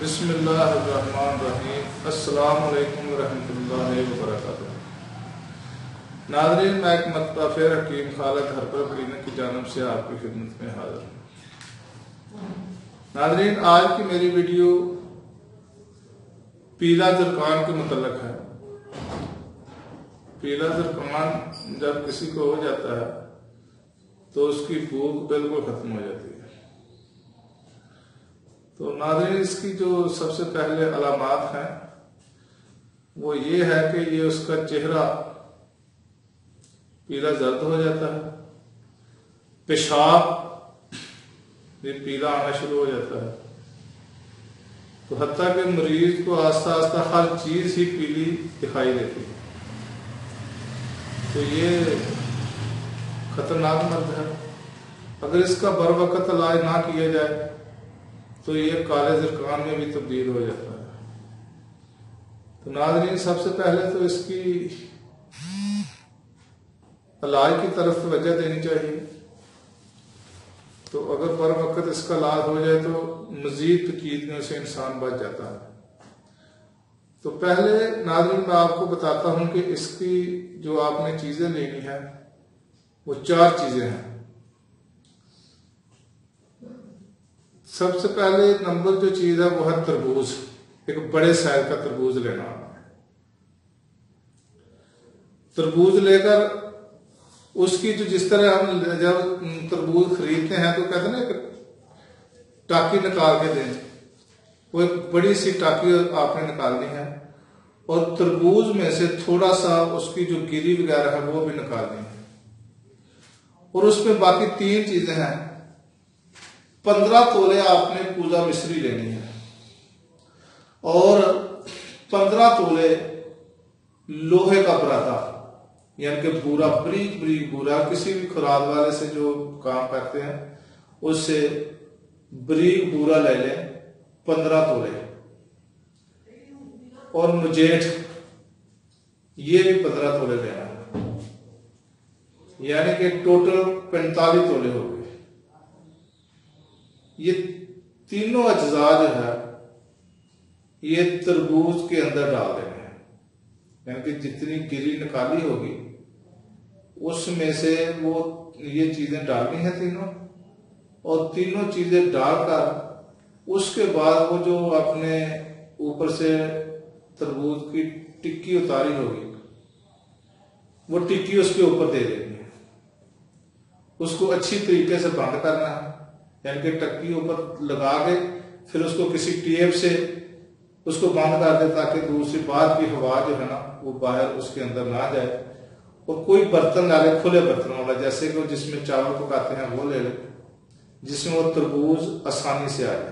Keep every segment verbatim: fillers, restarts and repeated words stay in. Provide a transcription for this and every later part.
بسم اللہ الرحمن الرحیم۔ السلام علیکم ورحمۃ اللہ وبرکاتہ۔ ناظرین، میں ایک مرتبہ پھر حکیم خالد ہرپر کلینک کی جانب سے آپ کی خدمت میں حاضر ہوں۔ ناظرین، آج کی میری ویڈیو پیلا زرکان کے متعلق ہے۔ پیلا زرکان جب کسی کو ہو جاتا ہے تو اس کی بھوک بالکل ختم ہو جاتی ہے۔ تو ناظرین، اس کی جو سب سے پہلے علامات ہیں وہ یہ ہے کہ یہ اس کا چہرہ پیلا زرد ہو جاتا ہے، پیشاب یہ پیلا آنا شروع ہو جاتا ہے، تو حتیٰ کہ مریض کو آہستہ آہستہ ہر چیز ہی پیلی دکھائی دیتی ہے۔ تو یہ خطرناک مرض ہے۔ اگر اس کا بر وقت علاج نہ کیا جائے تو یہ کالے زرکان میں بھی تبدیل ہو جاتا ہے۔ تو ناظرین، سب سے پہلے تو اس کی علاج کی طرف توجہ دینی چاہیے۔ تو اگر بر وقت اس کا علاج ہو جائے تو مزید پیچیدگیوں سے انسان بچ جاتا ہے۔ تو پہلے ناظرین، میں آپ کو بتاتا ہوں کہ اس کی جو آپ نے چیزیں لینی ہیں وہ چار چیزیں ہیں۔ سب سے پہلے نمبر جو چیز ہے وہ ہے تربوز۔ ایک بڑے سائز کا تربوز لینا۔ تربوز لے کر اس کی جو جس طرح ہم جب تربوز خریدتے ہیں تو کہتے ہیں نا کہ ٹاکی نکال کے دیں، وہ ایک بڑی سی ٹاکی آپ نے نکالنی ہے، اور تربوز میں سے تھوڑا سا اس کی جو گری وغیرہ ہے وہ بھی نکالنی ہے، اور اس میں باقی تین چیزیں ہیں۔ پندرہ تولے آپ نے پوزا مصری لینی ہے، اور پندرہ تولے لوہے کا براتا، یعنی کہ بورا، بریک بریک بورا، کسی بھی کھراد والے سے جو کام کرتے ہیں اس سے بریک بورا لے لیں، پندرہ تولے، اور مجیٹ یہ بھی پندرہ تولے لینا ہے، یعنی کہ ٹوٹل پینتالیس تولے ہو گئے۔ یہ تینوں اجزاء جو ہے یہ تربوز کے اندر ڈال دینے ہیں، یعنی کہ جتنی گری نکالی ہوگی اس میں سے وہ یہ چیزیں ڈالنی ہیں تینوں، اور تینوں چیزیں ڈال کر اس کے بعد وہ جو اپنے اوپر سے تربوز کی ٹکی اتاری ہوگی وہ ٹکی اس کے اوپر دے دینی ہے۔ اس کو اچھی طریقے سے بند کرنا ہے، یعنی کہ ٹکی اوپر لگا کے پھر اس کو کسی ٹیپ سے اس کو بند کر دے تاکہ دوسری بار کی ہوا جو ہے نا وہ باہر اس کے اندر نہ جائے، اور کوئی برتن لا لے، کھلے برتن والا، جیسے کہ جس میں چاول پکاتے ہیں وہ لے لے، جس میں وہ تربوز آسانی سے آ جائے۔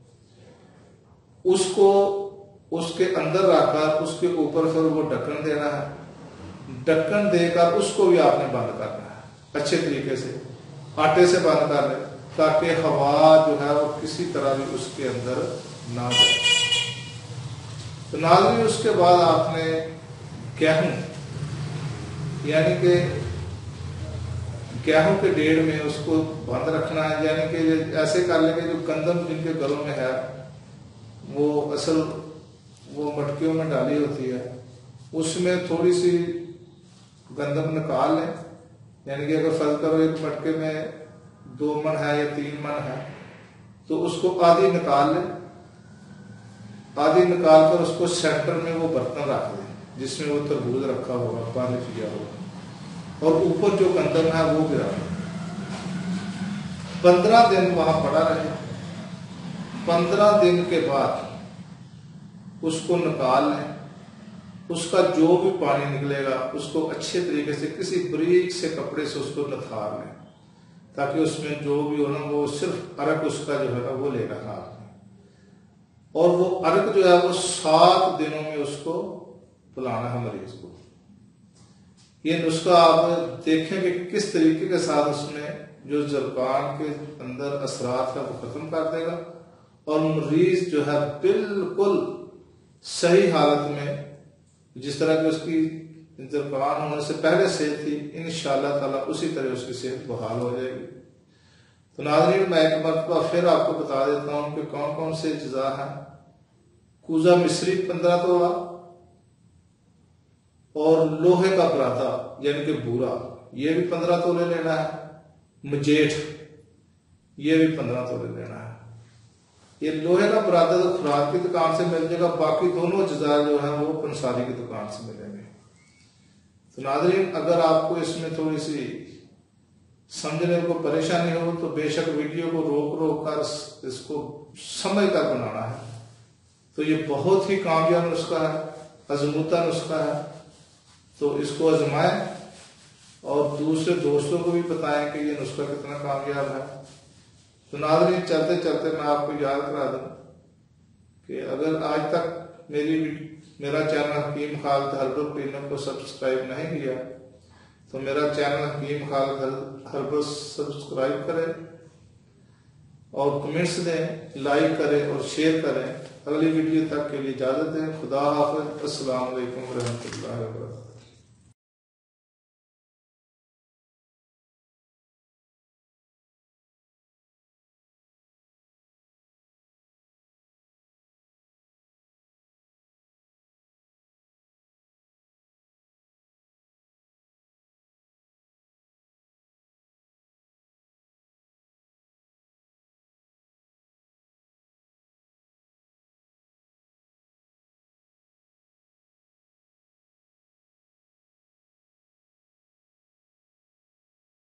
اس کو اس کے اندر رکھ کر اس کے اوپر پھر وہ ڈھکن دینا ہے، ڈھکن دے کر اس کو بھی آپ نے بند کرنا ہے اچھے طریقے سے، آٹے سے بند کر لیں تاکہ ہوا جو ہے وہ کسی طرح بھی اس کے اندر نہ جائے۔ تو ناظرین، اس کے بعد آپ نے گیہوں، یعنی کہ گیہوں کے ڈیڑھ میں اس کو بند رکھنا ہے، یعنی کہ ایسے کر لیں کہ جو گندم جن کے گھروں میں ہے وہ اصل وہ مٹکیوں میں ڈالی ہوتی ہے، اس میں تھوڑی سی گندم نکال لیں، یعنی کہ اگر فرض کرو ایک مٹکے میں دو من ہے یا تین من ہے تو اس کو آدھی نکال لیں، آدھی نکال کر اس کو سینٹر میں وہ برتن رکھ دیں جس میں وہ تربوز رکھا ہوگا، پانی پیا ہوگا، اور اوپر جو گندم ہے وہ بھی رکھ دیں۔ پندرہ دن وہاں پڑا رہے۔ پندرہ دن کے بعد اس کو نکال لیں، اس کا جو بھی پانی نکلے گا اس کو اچھے طریقے سے کسی بریک سے کپڑے سے اس کو نتھار لیں تاکہ اس میں جو بھی ہونا وہ صرف عرق اس کا جو ہے نا وہ لے گا ہاتھ میں، اور وہ عرق جو ہے وہ سات دنوں میں اس کو پلانا ہے مریض کو۔ یہ نسخہ آپ دیکھیں کہ کس طریقے کے ساتھ اس میں جو زرکان کے اندر اثرات ہے وہ ختم کر دے گا، اور مریض جو ہے بالکل صحیح حالت میں جس طرح کہ اس کی زرکان ہونے سے پہلے صحت تھی انشاءاللہ تعالیٰ اسی طرح اس کی صحت بحال ہو جائے گی۔ تو ناظرین، میں ایک مرتبہ پھر آپ کو بتا دیتا ہوں کہ کون کون سے اجزاء ہیں کوزا مصری پندرہ تولہ اور لوہے کا پراتا یعنی کہ بورا یہ بھی پندرہ تولے لینا ہے، مجیٹھ یہ بھی پندرہ تولے لینا ہے۔ یہ لوہے کا پراتا تو خوراک کی دکان سے مل جائے گا، باقی دونوں اجزاء جو ہیں وہ پنساری کی دکان سے ملیں گے۔ تو ناظرین اگر آپ کو اس میں تھوڑی سی سمجھنے کو پریشانی ہو تو بے شک ویڈیو کو روک روک کر اس کو سمجھ کر بنانا ہے۔ تو یہ بہت ہی کامیاب نسخہ ہے، آزمودہ نسخہ ہے، تو اس کو آزمائیں اور دوسرے دوستوں کو بھی بتائیں کہ یہ نسخہ کتنا کامیاب ہے۔ تو ناظرین چلتے چلتے میں آپ کو یاد کرا دوں کہ اگر آج تک میری میرا channel Hakeem Khalid herbal clinic کو سبسکرائب نہیں کیا تو میرا channel Hakeem Khalid herbal subscribe کرے اور کمنٹس دیں، لائک کریں اور شیئر کریں۔ اگلی ویڈیو تک کے لیے اجازت دیں۔ خدا حافظ۔ السلام علیکم ورحمۃ اللہ وبرکاتہ۔